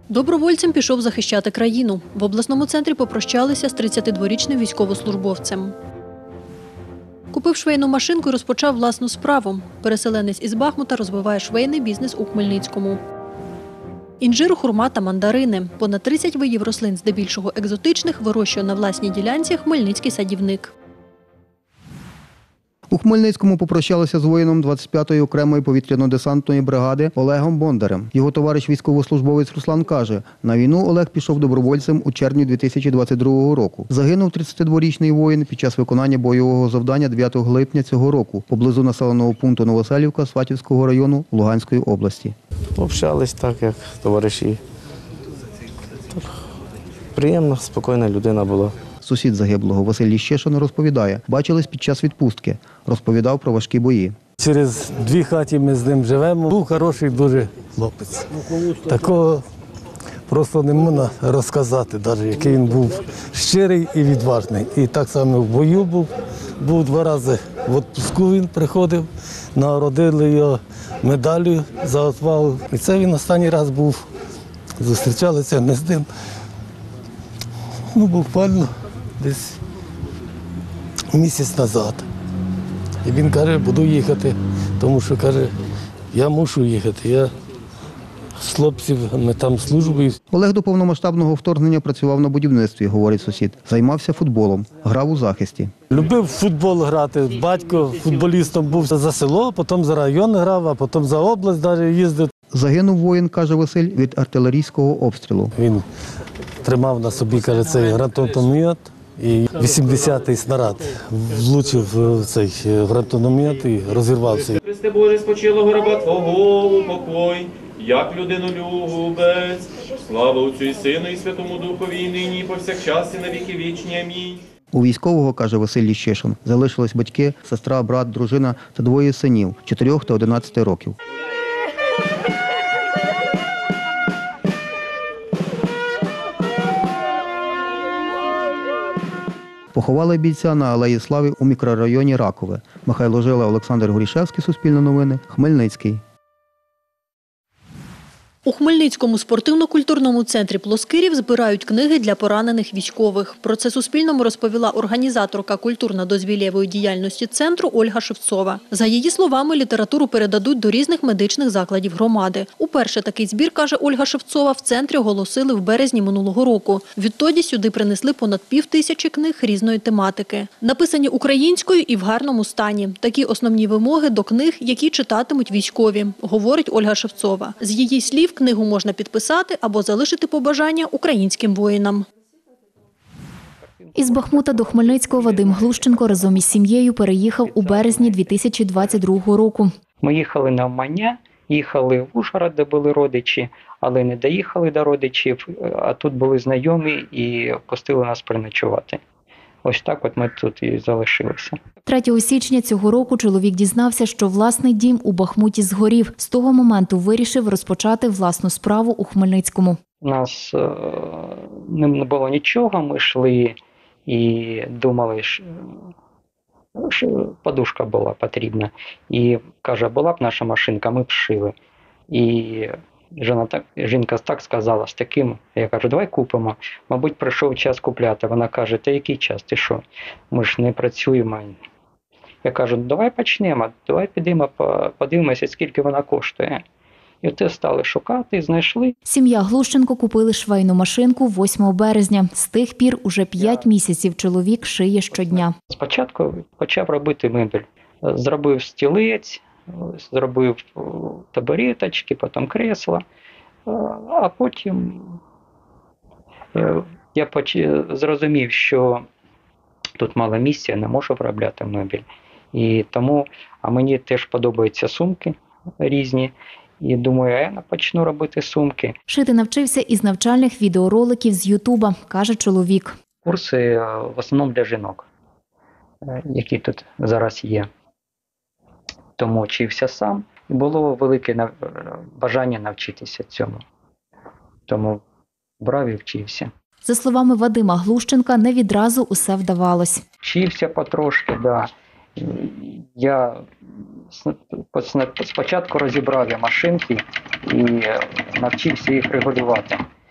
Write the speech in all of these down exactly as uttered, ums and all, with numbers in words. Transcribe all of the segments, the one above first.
Добровольцем пішов захищати країну. В обласному центрі попрощалися з тридцятидворічним військовослужбовцем. Купив швейну машинку і розпочав власну справу. Переселенець із Бахмута розвиває швейний бізнес у Хмельницькому. Інжир, хурма та мандарини. Понад тридцять видів рослин, здебільшого екзотичних, вирощує на власній ділянці хмельницький садівник. У Хмельницькому попрощалися з воїном двадцять п'ятої окремої повітряно-десантної бригади Олегом Бондарем. Його товариш військовослужбовець Руслан каже, на війну Олег пішов добровольцем у червні дві тисячі двадцять другого року. Загинув тридцятидворічний воїн під час виконання бойового завдання дев'ятого липня цього року поблизу населеного пункту Новоселівка Сватівського району Луганської області. Общались так, як товариші. Так, приємна, спокійна людина була. Сусід загиблого Василь Ліщишин розповідає, бачились під час відпустки. Розповідав про важкі бої. Через дві хаті ми з ним живемо. Був хороший дуже хлопець. Такого просто не можна розказати, навіть, який він був щирий і відважний. І так само в бою був. Був два рази в відпустку він приходив, нагородили його медаллю за отвагу. І це він останній раз був. Зустрічалися ми з ним. Ну, буквально десь місяць назад. І він каже, буду їхати, тому що, каже, я мушу їхати, я з хлопцями там службою. Олег до повномасштабного вторгнення працював на будівництві, говорить сусід. Займався футболом, грав у захисті. Любив в футбол грати. Батько футболістом був за село, потім за район грав, а потім за область навіть їздив. Загинув воїн, каже Василь, від артилерійського обстрілу. Він тримав на собі, каже, цей гранатомет, і вісімдесятий снаряд влучив в цей гранатомет і розірвався. Христе Боже, спочилого раба Твого, упокой, як людину любець. Слава Отцю і Сину і Святому Духові, і нині, і повсякчас, і на віки вічні. Амінь. У військового, каже Василь Ліщишин, залишились батьки, сестра, брат, дружина та двоє синів – чотирьох та одинадцяти років. Поховали бійця на Алеї Слави у мікрорайоні Ракове. Михайло Жила, Олександр Горішевський, Суспільне новини, Хмельницький. У Хмельницькому спортивно-культурному центрі Плоскирів збирають книги для поранених військових. Про це Суспільному розповіла організаторка культурно-дозвілєвої діяльності центру Ольга Шевцова. За її словами, літературу передадуть до різних медичних закладів громади. Уперше такий збір, каже Ольга Шевцова, в центрі оголосили в березні минулого року. Відтоді сюди принесли понад пів тисячі книг різної тематики. Написані українською і в гарному стані. Такі основні вимоги до книг, які читатимуть військові, говорить Ольга Шевцова. З її слів, книгу можна підписати або залишити побажання українським воїнам. Із Бахмута до Хмельницького Вадим Глущенко разом із сім'єю переїхав у березні дві тисячі двадцять другого року. Ми їхали на Умання, їхали в Ужгород, де були родичі, але не доїхали до родичів, а тут були знайомі і пустили нас переночувати. Ось так от ми тут і залишилися. третього січня цього року чоловік дізнався, що власний дім у Бахмуті згорів. З того моменту вирішив розпочати власну справу у Хмельницькому. У нас е, не було нічого, ми йшли і думали, що, що подушка була потрібна. І каже, була б наша машинка, ми б шили. І жінка так, жінка так сказала, з таким, я кажу, давай купимо. Мабуть, прийшов час купляти. Вона каже, та який час, ти що? Ми ж не працюємо. Я кажу, давай почнемо, давай підемо, подивимося, скільки вона коштує. І от стали шукати, знайшли. Сім'я Глущенко купили швейну машинку восьмого березня. З тих пір уже п'ять місяців чоловік шиє щодня. Спочатку почав робити мебель. Зробив стілець, зробив табуреточки, потім кресла, а потім я зрозумів, що тут мало місця, не можу виробляти мебель. І тому, а мені теж подобаються сумки різні, і думаю, я почну робити сумки. Шити навчився із навчальних відеороликів з Ютуба, каже чоловік. Курси в основному для жінок, які тут зараз є. Тому вчився сам, і було велике бажання навчитися цьому. Тому брав і вчився. За словами Вадима Глущенка, не відразу усе вдавалось. Вчився потрошки, да. Я спочатку розібрав я машинки і навчився їх регулювати.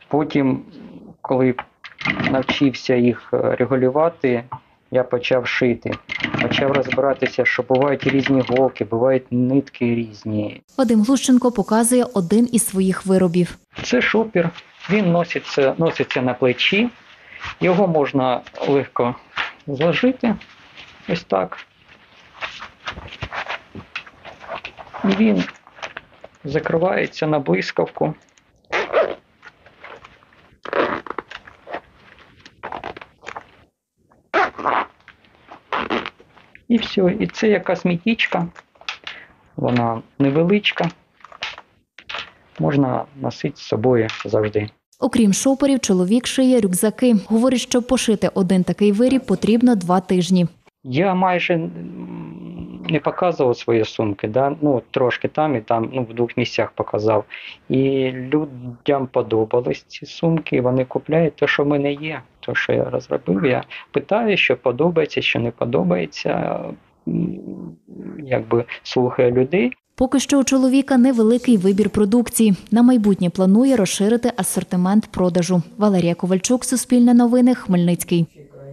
Потім, коли навчився їх регулювати, я почав шити. Почав розбиратися, що бувають різні голки, бувають нитки різні. Вадим Глущенко показує один із своїх виробів. Це шопер, він носиться, носиться на плечі, його можна легко зложити, ось так. І він закривається на блискавку. І все, і це якась мітічка, вона невеличка, можна носити з собою завжди. Окрім шоперів, чоловік шиє рюкзаки. Говорить, щоб пошити один такий виріб, потрібно два тижні. Я майже не показував свої сумки, да? Ну, трошки там і там, ну, в двох місцях показав. І людям подобались ці сумки, вони купляють те, що в мене є, те, що я розробив. Я питаю, що подобається, що не подобається, якби слухаю людей. Поки що у чоловіка невеликий вибір продукції. На майбутнє планує розширити асортимент продажу. Валерія Ковальчук, Суспільне новини, Хмельницький.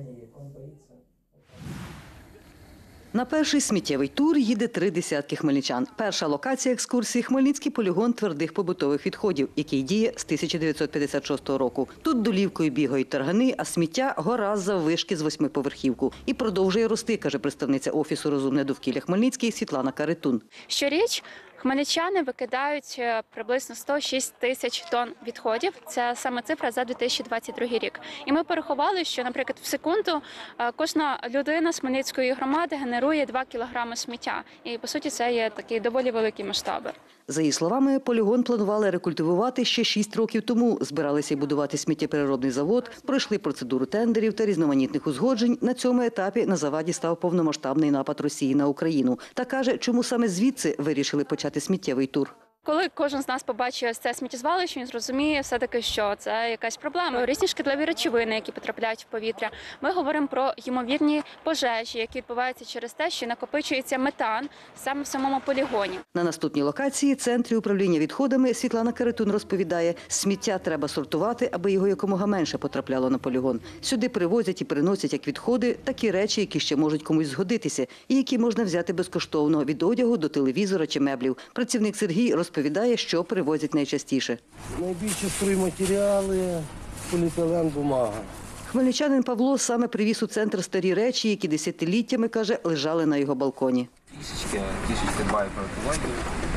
На перший сміттєвий тур їде три десятки хмельничан. Перша локація екскурсії – Хмельницький полігон твердих побутових відходів, який діє з тисяча дев'ятсот п'ятдесят шостого року. Тут долівкою бігають таргани, а сміття – гора заввишки з восьмиповерхівку. І продовжує рости, каже представниця Офісу «Розумне довкілля Хмельницький» Світлана Каретун. Щоріч хмельничани викидають приблизно сто шість тисяч тонн відходів. Це саме цифра за дві тисячі двадцять другий рік. І ми порахували, що, наприклад, в секунду кожна людина з Хмельницької громади генерує два кілограми сміття. І, по суті, це є такі доволі великі масштаби. За її словами, полігон планували рекультивувати ще шість років тому. Збиралися й будувати сміттєпереробний завод, пройшли процедуру тендерів та різноманітних узгоджень. На цьому етапі на заваді став повномасштабний напад Росії на Україну. Та каже, чому саме звідси вирішили почати сміттєвий тур. Коли кожен з нас побачить це сміттєзвалище, він зрозуміє все-таки, що це якась проблема. Різні шкідливі речовини, які потрапляють в повітря. Ми говоримо про ймовірні пожежі, які відбуваються через те, що накопичується метан саме в самому полігоні. На наступній локації – центрі управління відходами, Світлана Каретун розповідає, сміття треба сортувати, аби його якомога менше потрапляло на полігон. Сюди привозять і приносять як відходи, так і речі, які ще можуть комусь згодитися, і які можна взяти безкоштовно – від одягу до телевізора чи меблів. Працівник Сергій розповідає, Розповідає, що привозять найчастіше. Найбільше стройматеріали, поліетилен, бумага. Хмельничанин Павло саме привіз у центр старі речі, які десятиліттями, каже, лежали на його балконі. Трішечки, трішечки дбаю про екологію.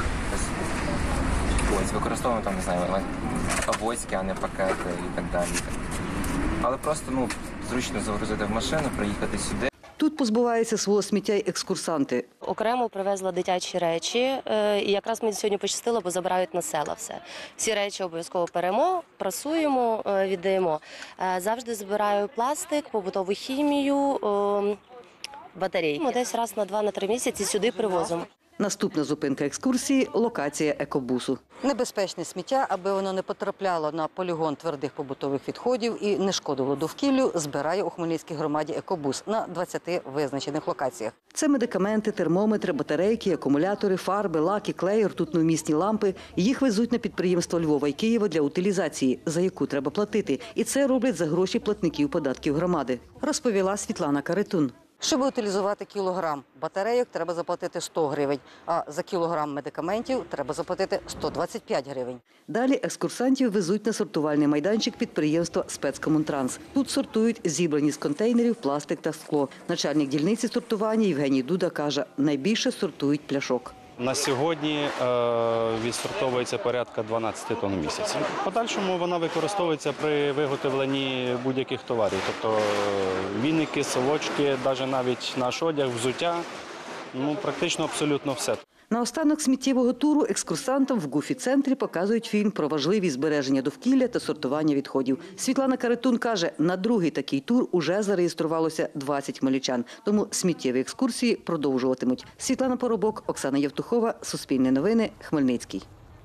Ось, використовуємо там, не знаю, авоськи, а не пакети і так далі. Але просто, ну, зручно загрузити в машину, приїхати сюди. Тут позбуваються свого сміття й екскурсанти. Окремо привезла дитячі речі, і якраз мені сьогодні пощастило, бо забирають на села все. Всі речі обов'язково беремо, прасуємо, віддаємо. Завжди збираю пластик, побутову хімію, батареї. Ми десь раз на два-на три місяці сюди привозимо. Наступна зупинка екскурсії – локація екобусу. Небезпечне сміття, аби воно не потрапляло на полігон твердих побутових відходів і не шкодило довкіллю, збирає у Хмельницькій громаді екобус на двадцяти визначених локаціях. Це медикаменти, термометри, батарейки, акумулятори, фарби, лаки, клей, ртутновмісні лампи. Їх везуть на підприємства Львова і Києва для утилізації, за яку треба платити. І це роблять за гроші платників податків громади, розповіла Світлана Каретун. Щоб утилізувати кілограм батарейок, треба заплатити сто гривень, а за кілограм медикаментів треба заплатити сто двадцять п'ять гривень. Далі екскурсантів везуть на сортувальний майданчик підприємства «Спецкомунтранс». Тут сортують зібрані з контейнерів пластик та скло. Начальник дільниці сортування Євгеній Дуда каже, найбільше сортують пляшок. На сьогодні е, відсортовується порядка дванадцять тонн в місяць. В подальшому вона використовується при виготовленні будь-яких товарів. Тобто віники, солочки, навіть навіть наш одяг, взуття, ну практично абсолютно все. Наостанок сміттєвого туру екскурсантам в Гуфі-центрі показують фільм про важливість збереження довкілля та сортування відходів. Світлана Каретун каже, на другий такий тур уже зареєструвалося двадцять хмельничан, тому сміттєві екскурсії продовжуватимуть. Світлана Поробок, Оксана Євтухова, Суспільне новини, Хмельницький.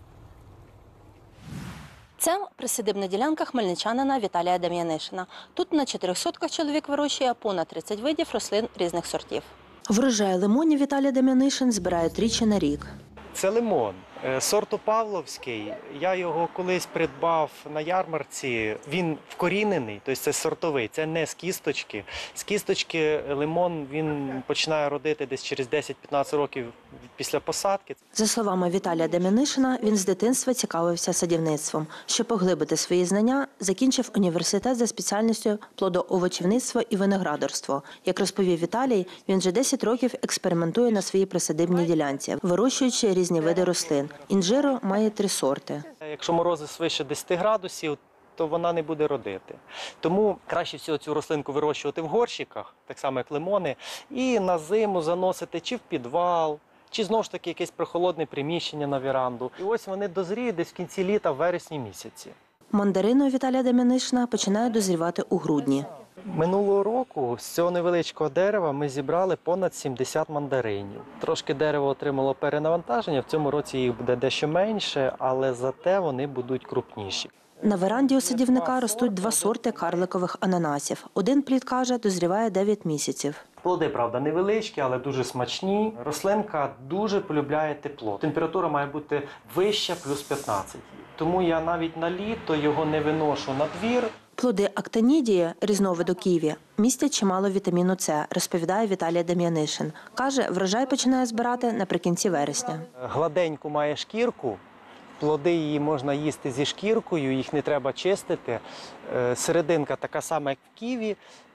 Це присадибна ділянка хмельничанина Віталія Дем'янишина. Тут на чотирьох сотках чоловік вирощує понад тридцять видів рослин різних сортів. Врожай лимонів Віталій Дем'янишин збирає тричі на рік. Це лимон. Сорту Павловський, я його колись придбав на ярмарці, він вкорінений, тобто це сортовий, це не з кісточки. З кісточки лимон він починає родити десь через десять-п'ятнадцять років після посадки. За словами Віталія Дем'янишина, він з дитинства цікавився садівництвом. Щоб поглибити свої знання, закінчив університет за спеціальністю плодоовочівництво і виноградарство. Як розповів Віталій, він вже десять років експериментує на своїй присадибній ділянці, вирощуючи різні види рослин. Інжиру має три сорти. Якщо морози свише десять градусів, то вона не буде родити. Тому краще всього цю рослинку вирощувати в горщиках, так само як лимони, і на зиму заносити чи в підвал, чи знову ж таки якесь прохолодне приміщення на віранду. І ось вони дозріють десь в кінці літа, в вересні місяці. Мандарини у Віталія Дем'янишина починають дозрівати у грудні. Минулого року з цього невеличкого дерева ми зібрали понад сімдесят мандаринів. Трошки дерево отримало перенавантаження, в цьому році їх буде дещо менше, але зате вони будуть крупніші. На веранді у садівника ростуть два сорти карликових ананасів. Один плід, каже, дозріває дев'ять місяців. Плоди, правда, невеличкі, але дуже смачні. Рослинка дуже полюбляє тепло. Температура має бути вища, плюс п'ятнадцять. Тому я навіть на літо його не виношу на двір. Плоди актинідії, різновиду ківі, містять чимало вітаміну С, розповідає Віталій Дем'янишин. Каже, врожай починає збирати наприкінці вересня. Гладеньку має шкірку. Плоди її можна їсти зі шкіркою, їх не треба чистити. Серединка така сама, як в ківі.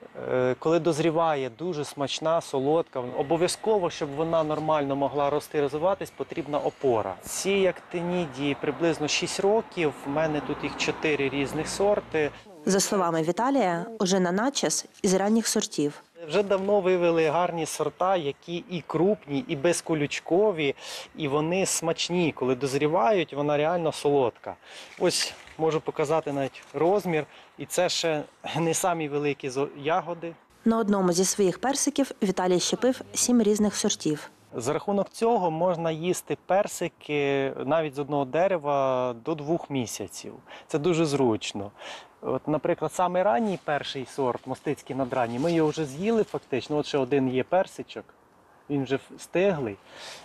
Коли дозріває, дуже смачна, солодка. Обов'язково, щоб вона нормально могла рости і розвиватись, потрібна опора. Ці актинідії приблизно шість років, в мене тут їх чотири різних сорти. За словами Віталія, уже на начес із ранніх сортів. Вже давно вивели гарні сорта, які і крупні, і безколючкові, і вони смачні. Коли дозрівають, вона реально солодка. Ось можу показати навіть розмір, і це ще не самі великі ягоди. На одному зі своїх персиків Віталій щепив сім різних сортів. За рахунок цього можна їсти персики навіть з одного дерева до двох місяців. Це дуже зручно. От, наприклад, самий ранній перший сорт, мостицький надранній, ми його вже з'їли фактично. От ще один є персичок, він вже стиглий.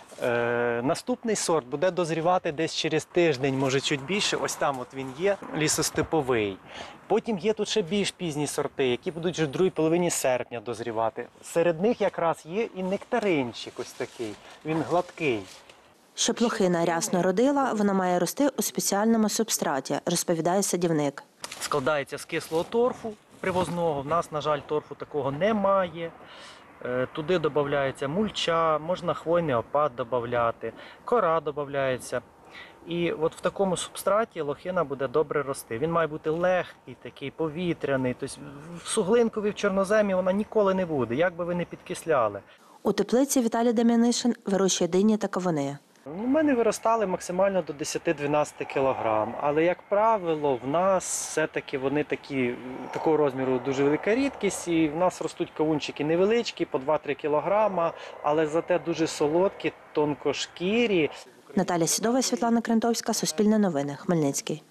Е, наступний сорт буде дозрівати десь через тиждень, може чуть більше. Ось там от він є, лісостеповий. Потім є тут ще більш пізні сорти, які будуть вже в другій половині серпня дозрівати. Серед них якраз є і нектаринчик ось такий, він гладкий. Щоб лохина рясно родила, вона має рости у спеціальному субстраті, розповідає садівник. Складається з кислого торфу привозного. В нас, на жаль, торфу такого немає. Туди додається мульча, можна хвойний опад додати, кора додається. І от в такому субстраті лохина буде добре рости. Він має бути легкий, такий повітряний. Тобто в суглинкові, в чорноземі вона ніколи не буде, як би ви не підкисляли. У теплиці Віталій Дем'янишин вирощує дині та кавуни. У мене виростали максимально до десять-дванадцять кілограм, але, як правило, в нас все-таки вони такі, такого розміру дуже велика рідкість, і в нас ростуть кавунчики невеличкі, по два-три кілограма, але зате дуже солодкі, тонкошкірі. Наталя Сідова, Світлана Крентовська, Суспільне новини, Хмельницький.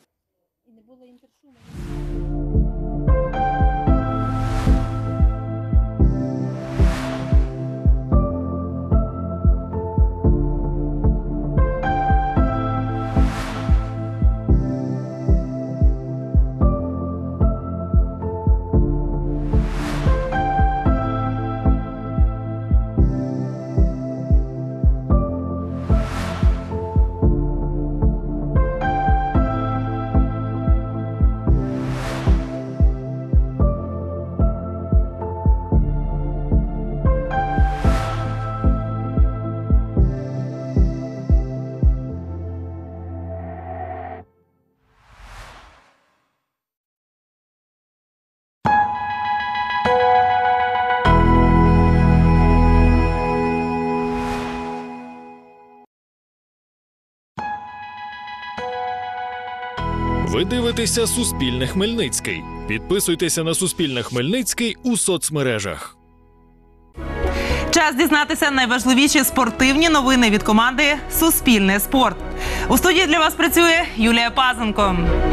Ви дивитеся Суспільне Хмельницький. Підписуйтеся на Суспільне Хмельницький у соцмережах. Час дізнатися найважливіші спортивні новини від команди «Суспільне спорт». У студії для вас працює Юлія Пазенко.